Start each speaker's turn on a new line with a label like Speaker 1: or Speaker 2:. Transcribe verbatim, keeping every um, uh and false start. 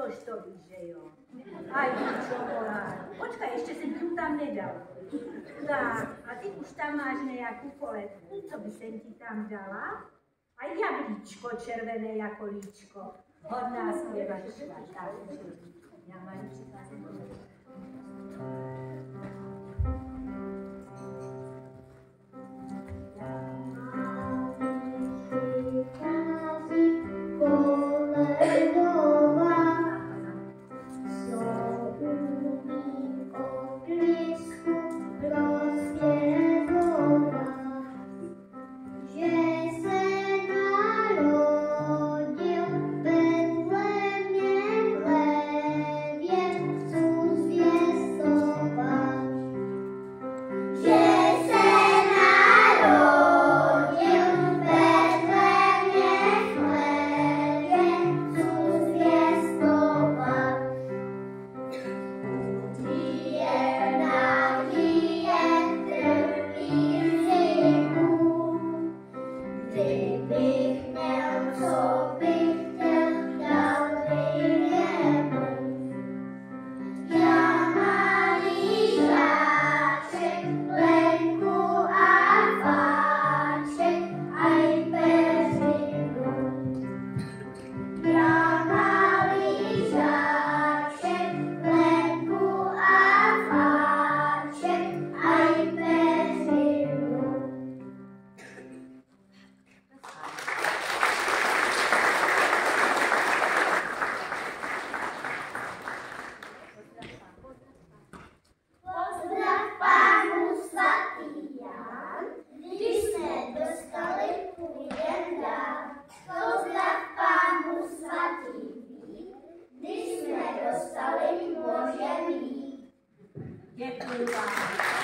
Speaker 1: což to víš, že jo. Aj čokoládu. Počkej, ještě jsem tu tam nedala. Tak, a ty už tam máš nějakou poletku, co by jsem ti tam dala? A jablíčko červené jako líčko. Hodná zpěvačka. Tak, já mám přicházím. Děkuji vám.